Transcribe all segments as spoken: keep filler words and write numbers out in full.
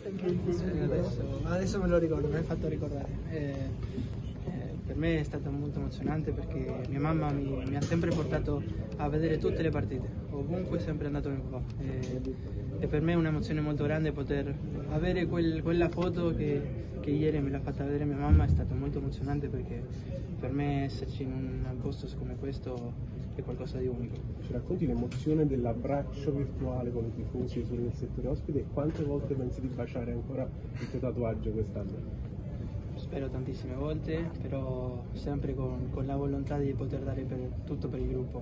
adesso, adesso me lo ricordo, mi hai fatto ricordare. Eh, eh, per me è stato molto emozionante perché mia mamma mi, mi ha sempre portato a vedere tutte le partite, ovunque è sempre andato mio papà. Eh, e per me è un'emozione molto grande poter avere quel, quella foto che, che ieri me l'ha fatta vedere mia mamma, è stato molto emozionante perché per me esserci in un posto come questo è qualcosa di unico. Ci racconti l'emozione dell'abbraccio virtuale con i tifosi sul settore ospite e quante volte pensi di baciare ancora il tuo tatuaggio quest'anno? Spero tantissime volte, però sempre con, con la volontà di poter dare per, tutto per il gruppo.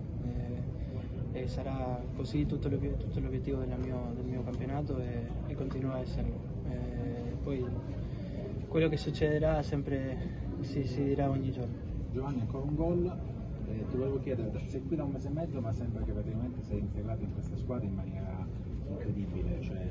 E, e sarà così tutto, tutto l'obiettivo del mio, del mio campionato e, e continua a esserlo. E poi quello che succederà sempre si, si dirà ogni giorno. Giovanni, ancora un gol. Eh, ti volevo chiedere, sei qui da un mese e mezzo ma sembra che praticamente sei integrato in questa squadra in maniera incredibile, cioè,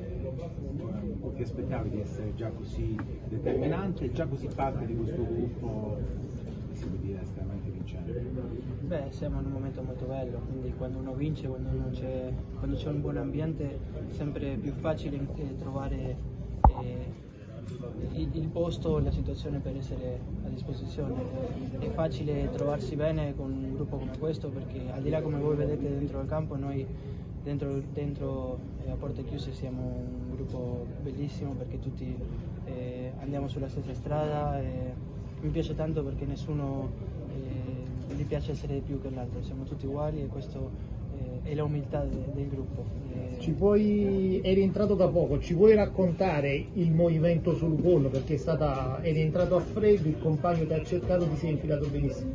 un po' ti aspettavi di essere già così determinante e già così parte di questo gruppo, si può dire, estremamente vincente? Beh, siamo in un momento molto bello, quindi quando uno vince, quando c'è quando c'è un buon ambiente è sempre più facile eh, trovare eh, il, il posto, la situazione per essere a disposizione. È facile trovarsi bene con un gruppo come questo perché al di là come voi vedete dentro il campo, noi dentro, dentro eh, a porte chiuse siamo un gruppo bellissimo perché tutti eh, andiamo sulla stessa strada e mi piace tanto perché nessuno eh, gli piace essere più che l'altro, siamo tutti uguali e questo eh, è l'umiltà de, del gruppo. Eh, Ci puoi, eri entrato da poco, ci puoi raccontare il movimento sul gol perché è stata, eri entrato a freddo, il compagno ti ha cercato, ti sei infilato benissimo.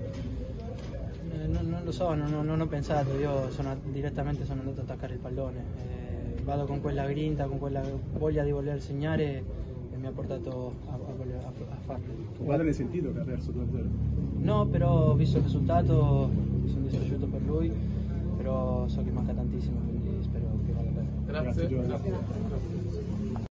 eh, non, non lo so, non, non ho pensato, io sono, direttamente sono andato ad attaccare il pallone, eh, vado con quella grinta, con quella voglia di voler segnare e mi ha portato a, a, voler, a, a farlo. Tuo padre l'hai sentito che ha perso due a zero? No, però ho visto il risultato, mi sono dispiaciuto per lui, però so che manca tantissimo, quindi spero che vada bene. Grazie, Giovanni.